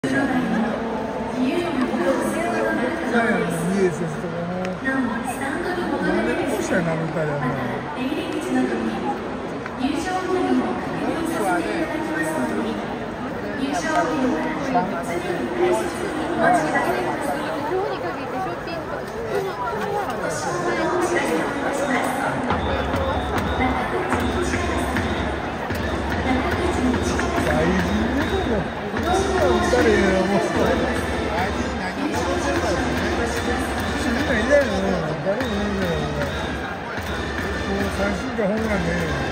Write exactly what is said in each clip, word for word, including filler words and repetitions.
ジャイアンのミエセスとかも何でこうしたらなるみたいなの。大事ね、もう。誰やもう。いないの誰もいないんだよ。もう三振かホームランで。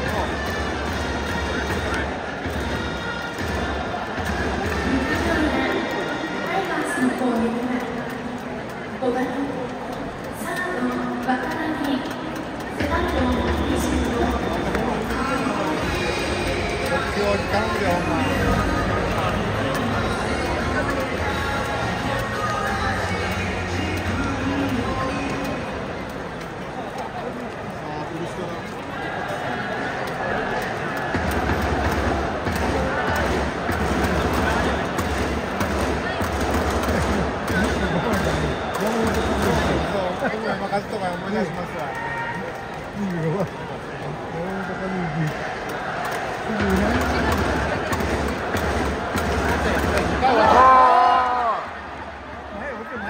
任せとか思い出しますわ。 いいよ。大阪人気。前置け前。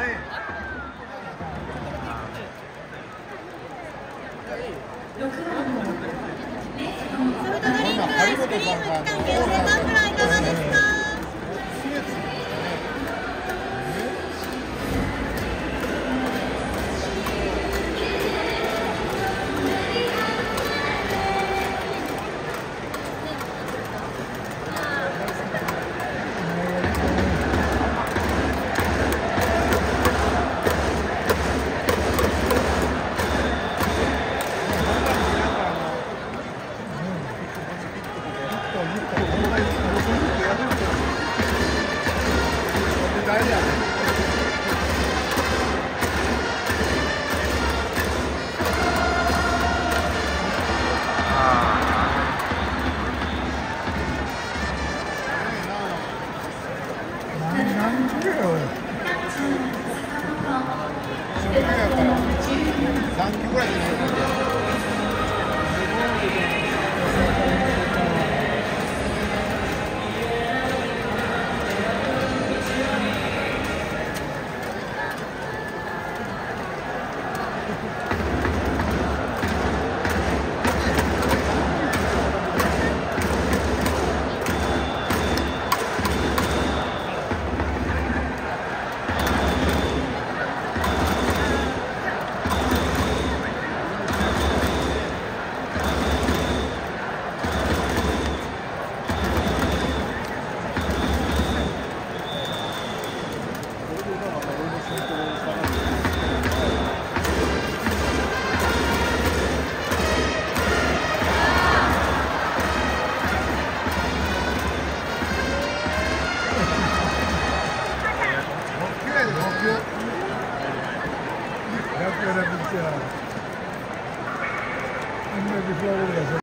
ソフトドリンク、アイスクリーム期間限定タンブラーいかがですか？ さんきゅうぐらいで